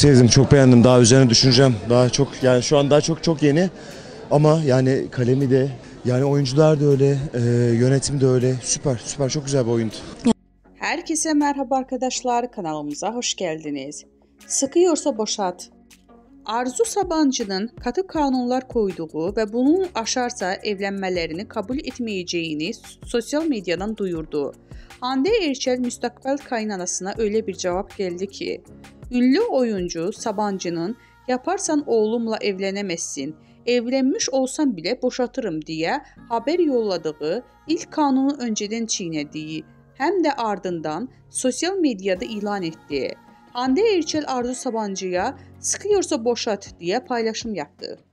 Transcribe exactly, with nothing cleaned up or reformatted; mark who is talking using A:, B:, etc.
A: sevdim, çok beğendim. Daha üzerine düşüneceğim. Daha çok, yani şu an daha çok çok yeni. Ama yani kalemi de, yani oyuncular da öyle, e, yönetim de öyle. Süper, süper, çok güzel bir oyundu.
B: Herkese merhaba arkadaşlar, kanalımıza hoş geldiniz. Sıkıyorsa boşalt. Arzu Sabancı'nın katı kanunlar koyduğu ve bunun aşarsa evlenmelerini kabul etmeyeceğini sosyal medyadan duyurdu. Hande Erçel müstakbel kaynanasına öyle bir cevap geldi ki, ünlü oyuncu Sabancı'nın "yaparsan oğlumla evlenemezsin, evlenmiş olsam bile boşatırım" diye haber yolladığı, ilk kanunu önceden çiğnediği hem de ardından sosyal medyada ilan etti. Hande Erçel Arzu Sabancı'ya "sıkıyorsa boşat" diye paylaşım yaptı.